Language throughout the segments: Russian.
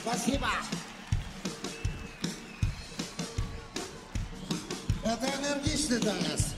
Спасибо. Это энергичный танец.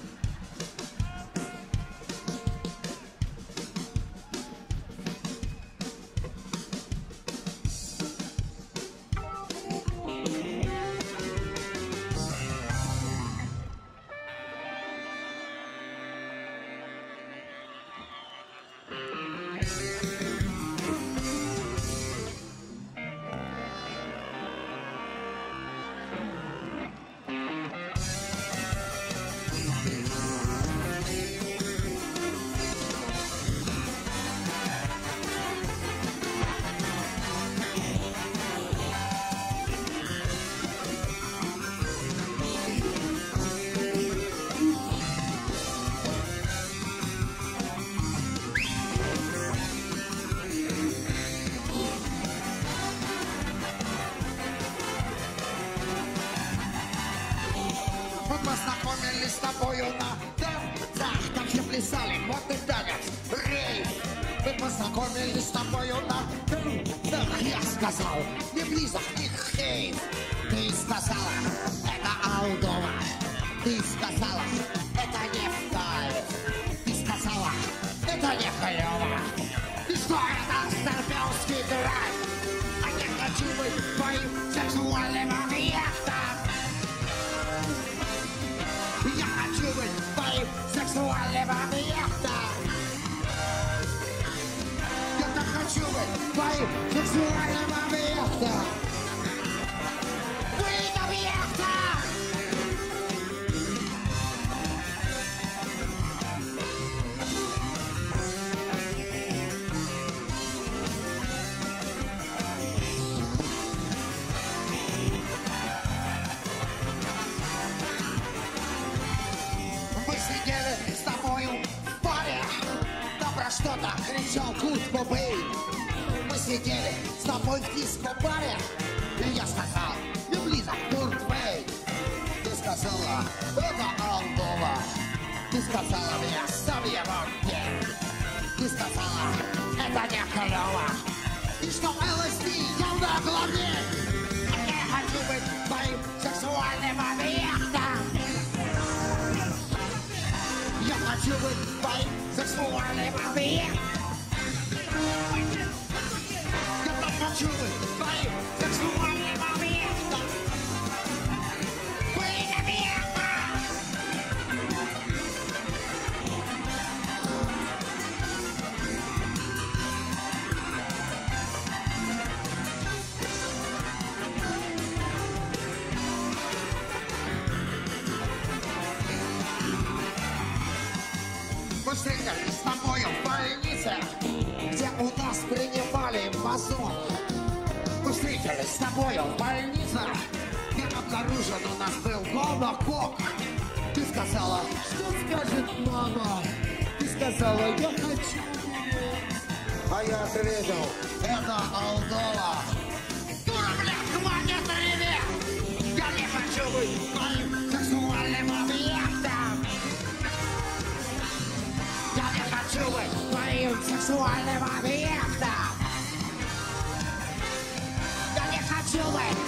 Познакомились с тобою на танцах, там все плясали, модный танец, рейв. Мы познакомились с тобою на танцах, я сказал, не близок, не хейв. Ты сказала, это Алдова. Ты сказала, это не в кайф. Ты сказала, это не клево. И что это старпёрский драйв? А я хочу быть твоим сексуальным объектом. Я хочу быть твоим сексуальным объектом. Я так хочу быть твоим сексуальным объектом. Быть объектом. С тобою в паре, да про что-то кричал Курт Кобейн. Мы сидели с тобой в диско-баре, и я сказал, не близок Курт Вейн. Ты сказала, это Алдова. Ты сказала мне, сам я вам пей. Ты сказала, это не клево. И что ЛСД явно главнее. Я хочу быть твоим сексуальным объектом. Я хочу быть твоим сексуальным объектом. Я так хочу быть твоим сексуальным объектом. Быть объектом. Мы встретились с тобою в больнице, где у нас принимали мазок. Мы встретились с тобою в больнице, где обнаружен у нас был гомокок. Ты сказала, что скажет мама? Ты сказала, я хочу. А я ответил, это Алдова. Дура, блядь, хватит реветь! Я не хочу быть твоим сексуальным объектом. Я не хочу быть твоим сексуальным объектом. Я не хочу быть